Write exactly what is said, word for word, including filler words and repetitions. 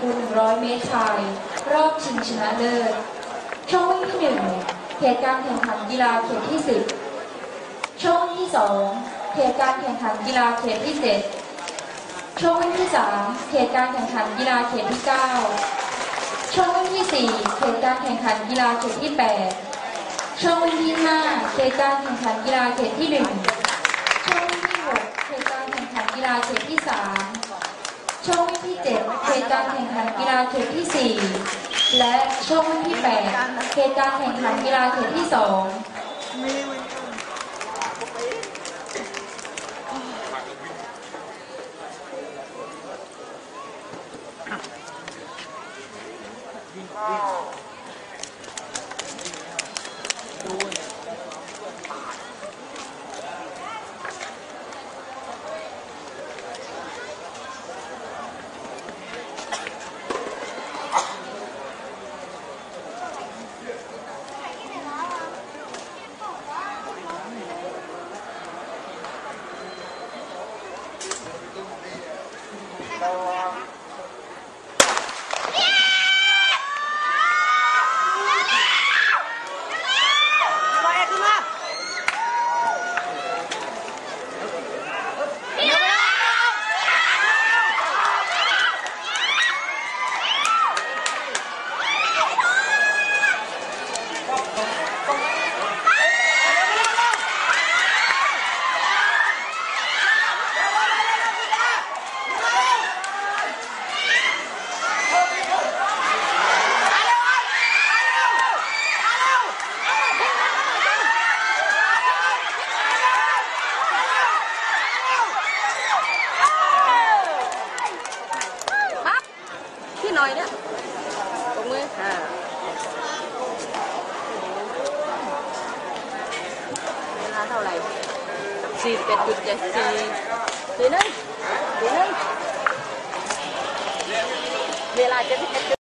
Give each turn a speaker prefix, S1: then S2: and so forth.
S1: คูณหนึ่งร้อยเมตรชายรอบชิงชนะเลิศช่องวิ่งที่หนึ่งเขตการแข่งขันกีฬาเขตที่สิบช่องวิ่งที่สองเขตการแข่งขันกีฬาเขตที่เจ็ดช่องวิ่งที่สามเขตการแข่งขันกีฬาเขตที่เก้าช่องวิ่งที่สี่เขตการแข่งขันกีฬาเขตที่แปดช่องวิ่งที่ห้าเขตการแข่งขันกีฬาเขตที่หนึ่งช่องวิ่งที่หกเขตการแข่งขันกีฬาเขตที่สามช่องวิ่งที่เจ็ดเขตการแข่งขันกีฬาเขตที่สี่และช่องวิ่งที่แปดเขตการแข่งขันกีฬาเขตที่สองหน่อยเนี่ยตรงนี้อ่าเวลาเท่าไหร่สี่สิบเอ็ดจุดเจ็ดสี่สี่นึง